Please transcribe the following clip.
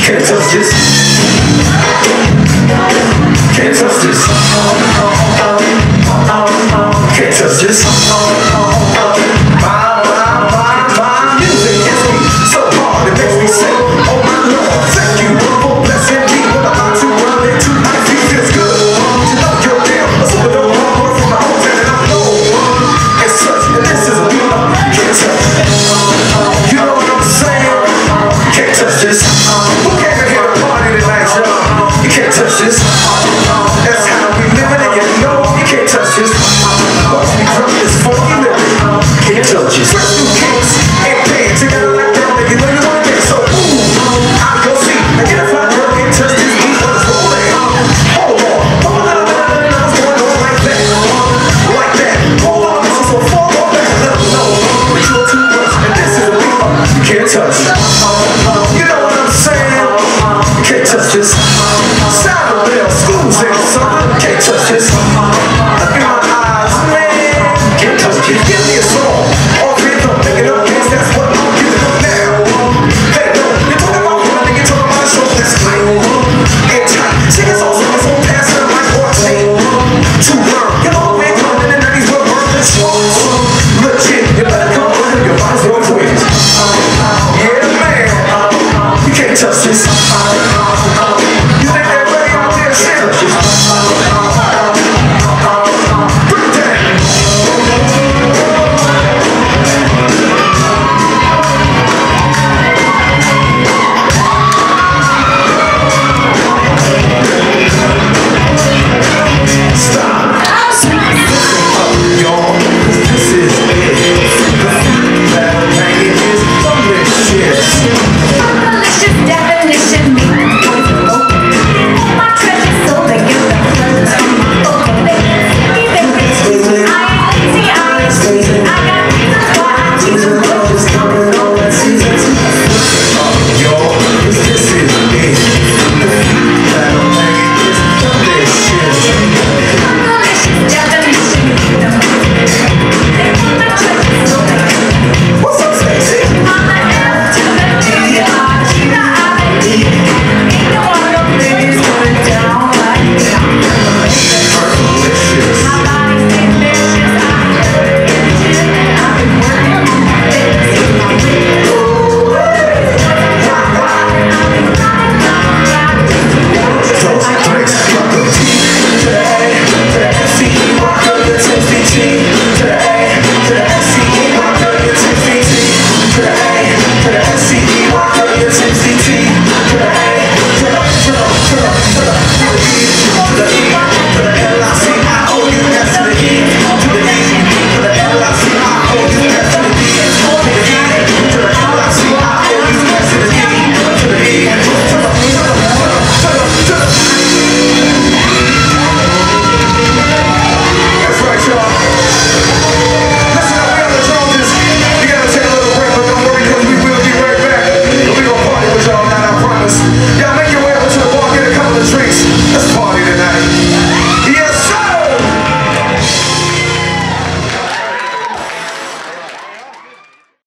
Can't touch this. Can't touch this. Can't touch this. My music hits me so hard it makes me say, oh my Lord, thank you for blessing me with a heart to run into life. It feels good to know you're there. So I don't want from my home and I'm low. It's such, and this is a can't touch. You know what I'm saying? Can't touch this. Who came in here to party tonight, y'all? You can't touch this. That's how we living, and you know you can't touch this. Watch me drop this funky lyric. Can't touch this. Fresh new kicks and pants together like that, and you know you wanna get so ooh. Out your seat, and get a fly girl, can't touch this beat when it's rolling. Hold on, hold on, what's going on like that? Like that. Hold on, this is so far on back. Let them know that you're too much, and this is a beat you can't touch. You know what I'm saying? You can't touch this. Sound of bell, school's in something. Can't touch this. Look in my eyes, man. Can't touch this. Give me a song. All rhythm, pick it up, kids. That's what I'm giving up now. Hey, no, you're talking about running, you're talking about show. That's tight. And tight. Sing a song, so it's on pass it like or tape. To learn. You know we're coming in the 90s, we're working shows. Legit, you better come on, your body's going to it. Yeah, man. You can't touch this. You think everybody out there shit? Bring it down. Stop. Y'all, 'cause this is it. The food that I made is delicious. Delicious definition, me all my treasures so they get the clothes from my open legs. I ain't lazy, I got reasons why I choose to love is coming on that season 2. Y'all, 'cause this is it. The food that I made is delicious. Delicious definition, me all my treasures so they get What's up, Stacey? I'm the F to the D, R to the I, D. Ain't no other place going down like me. I'm Delicious. my body's delicious. I heard it in the gym and I've been working on my fitness. I've been riding. Those drinks, fuck the T. To the A, to the S-C-E, Y, to the 10-C-T. To the A, to the S-C-E, Y, to the 10-C-T. To the A, to the S-C-E, Y, to the 10-C-T. To the A,